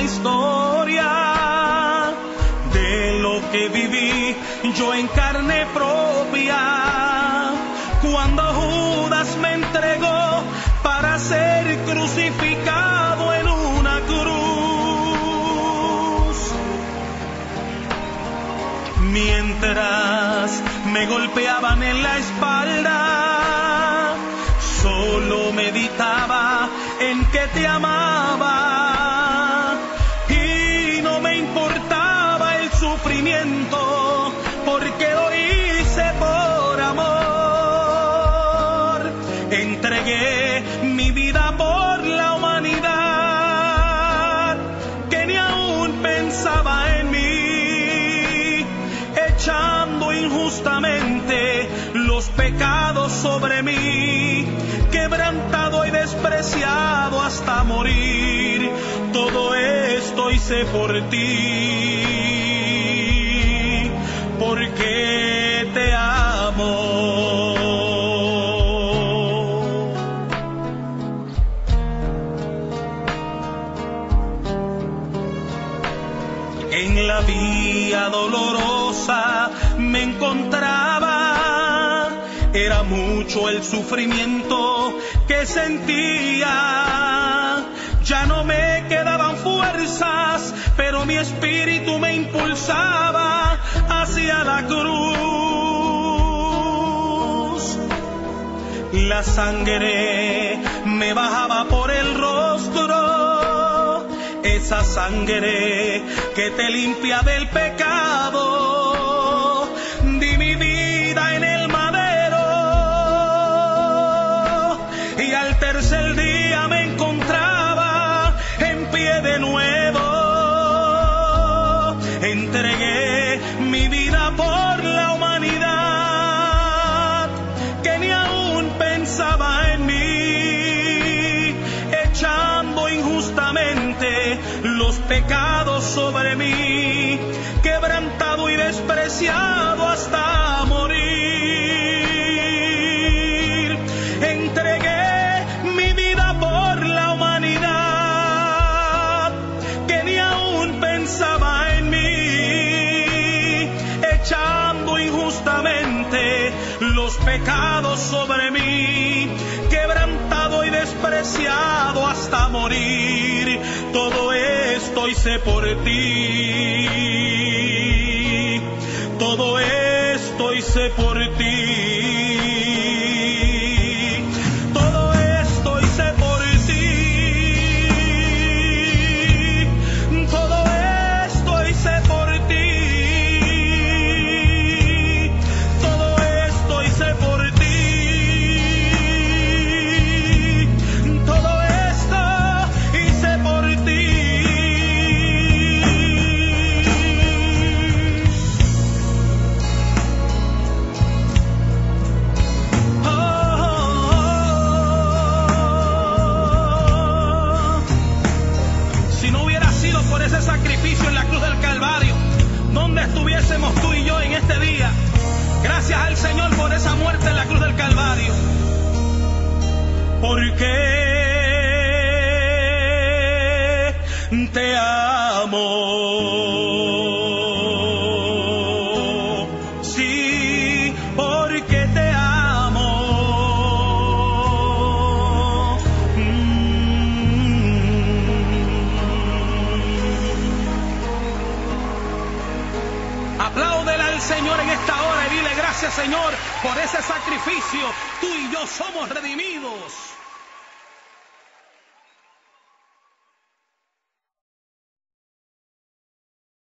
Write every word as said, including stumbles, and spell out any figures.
historia de lo que viví yo en carne propia, cuando Judas me entregó para ser crucificado en una cruz. Mientras me golpeaban en la espalda, solo meditaba en que te amaba y no me importaba el sufrimiento, porque lo hice por amor. Entregué mi vida por la humanidad que ni aún pensaba en mí, echando injustamente los pecados sobre mí, quebrantado y despreciado hasta morir. Todo esto hice por ti, porque te amo. En la vía dolorosa me encontraba, era mucho el sufrimiento que sentía. Ya no me quedaban fuerzas, pero mi espíritu me impulsaba hacia la cruz. La sangre me bajaba por el rostro, esa sangre que te limpia del pecado. Di mi vida en el madero y al tercer día me encontraba en pie de nuevo. Entregué mi vida por la humanidad que ni aún pensaba en mí, echando injustamente los pecados sobre mí, quebrantado y despreciado hasta morir. Entregué mi vida por la humanidad que ni aún pensaba en mí, echando injustamente los pecados sobre mí, quebrantado y despreciado hasta morir. Todo esto hice por ti, todo esto hice por ti, todo esto hice por ti, todo esto hice por ti, todo esto hice por ti, todo esto hice por ti. Sacrificio en la cruz del Calvario, donde estuviésemos tú y yo en este día. Gracias al Señor por esa muerte en la cruz del Calvario, porque te amo. Sí, porque te amo. Apláudele al Señor en esta hora y dile gracias, Señor, por ese sacrificio. Tú y yo somos redimidos.